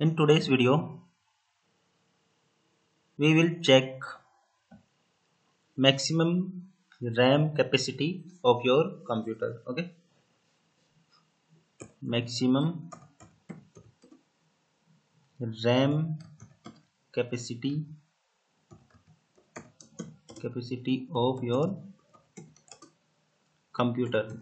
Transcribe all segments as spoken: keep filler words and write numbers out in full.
In today's video, we will check maximum RAM capacity of your computer. Okay, maximum RAM capacity capacity of your computer.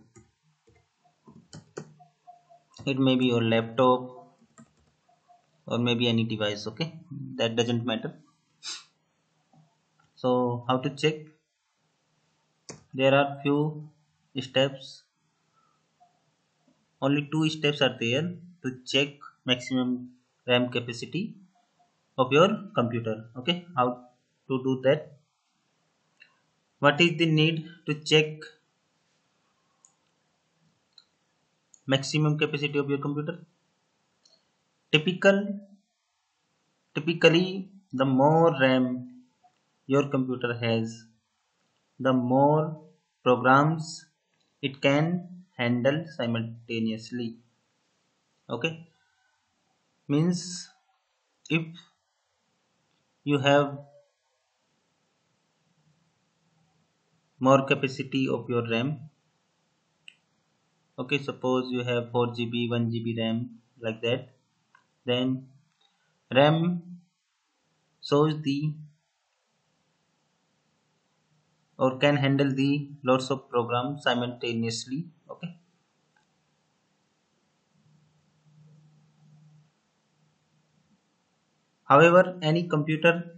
It may be your laptop or maybe any device. Okay, that doesn't matter. So, how to check? There are few steps. Only two steps are there to check maximum RAM capacity of your computer. Okay, how to do that? What is the need to check maximum capacity of your computer? Typical, typically, the more RAM your computer has, the more programs it can handle simultaneously. Okay, means if you have more capacity of your RAM, okay, suppose you have four G B, one G B RAM like that, then RAM shows the or can handle the lots of programs simultaneously. Okay, however, any computer,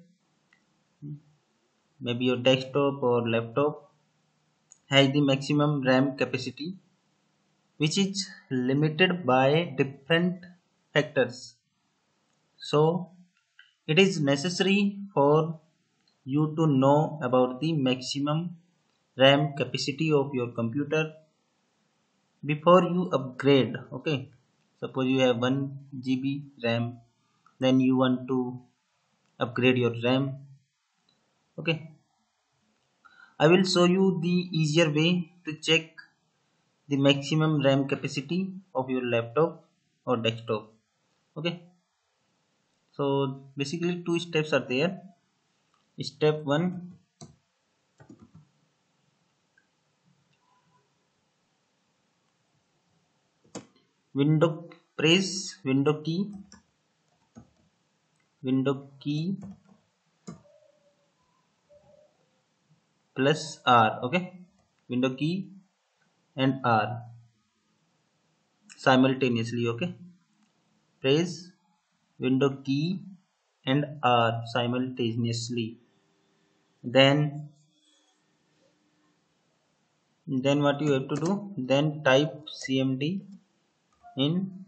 maybe your desktop or laptop, has the maximum RAM capacity which is limited by different factors. So it is necessary for you to know about the maximum RAM capacity of your computer before you upgrade. Okay, suppose you have one G B RAM, then you want to upgrade your RAM. Okay, I will show you the easier way to check the maximum RAM capacity of your laptop or desktop. Okay, so basically two steps are there. Step one, window press window key window key plus R. Okay, window key and R simultaneously. Okay, press window key and R simultaneously. Then then what you have to do? Then type C M D in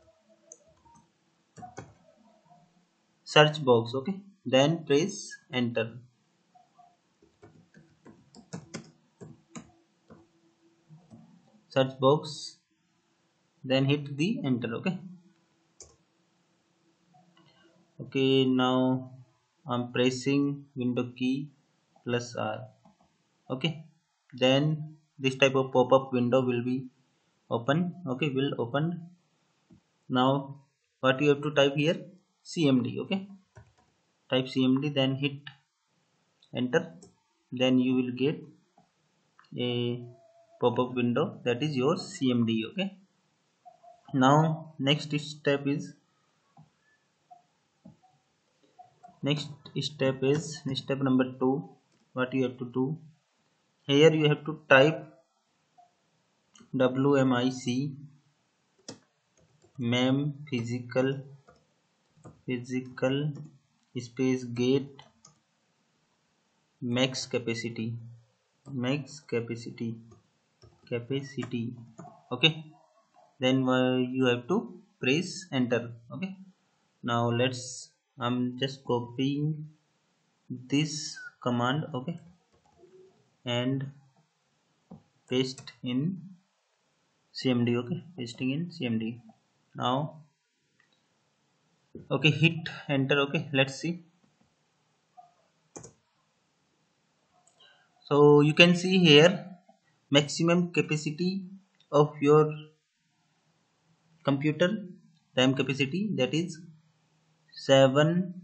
search box. Okay, then press enter. Search box, then hit the enter. Okay, okay, now I'm pressing window key plus R. Okay, then this type of pop-up window will be open. Okay, will open. Now what you have to type here? C M D. Okay, type C M D, then hit enter, then you will get a pop-up window, that is your C M D. Okay, now next step is next step is step number two. What you have to do here? You have to type W M I C mem physical physical space get max capacity max capacity capacity. Okay, then uh, you have to press enter. Okay, now let's I'm just copying this command. Okay, and paste in C M D. Okay, pasting in C M D. Now okay, hit enter. Okay, let's see. So you can see here maximum capacity of your computer RAM capacity, that is seven,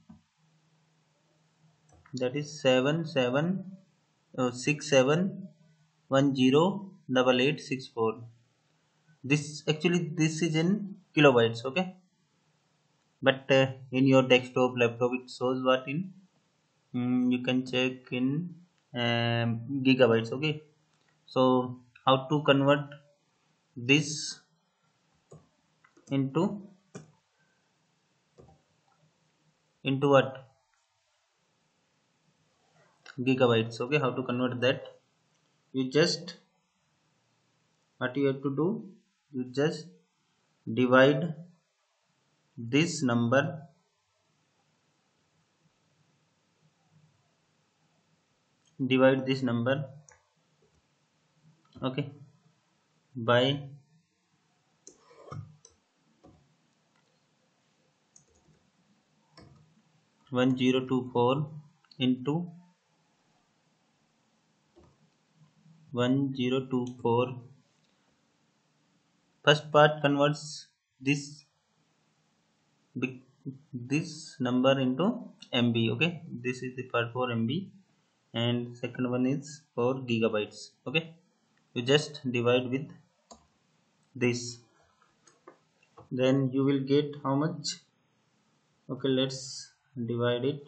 that is seven seven uh, six seven one zero double eight six four. This actually this is in kilobytes, okay? But uh, in your desktop laptop it shows what in, mm, you can check in um, gigabytes, okay? So how to convert this into into what, gigabytes, okay? How to convert that? You just, what you have to do, you just divide this number, divide this number, okay, by one zero two four into one zero two four. First part converts this big this number into M B, okay? This is the part for M B, and second one is for gigabytes, okay? You just divide with this, then you will get how much? Okay, let's divide it.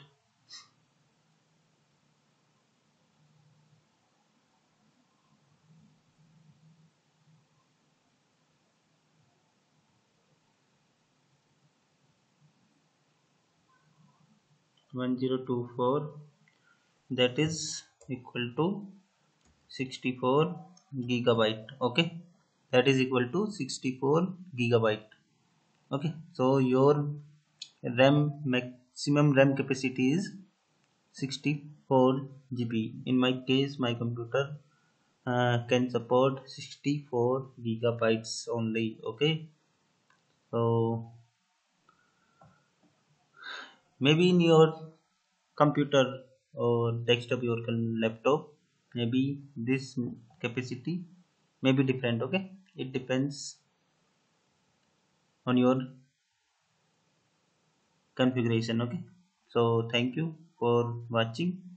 one zero two four, that is equal to sixty-four gigabyte, okay? That is equal to sixty-four gigabyte, okay? So your RAM, maximum RAM capacity is sixty-four G B. In my case, my computer uh, can support sixty-four gigabytes only, okay? So maybe in your computer or desktop, your laptop, maybe this capacity may be different, okay? It depends on your configuration, okay? So thank you for watching.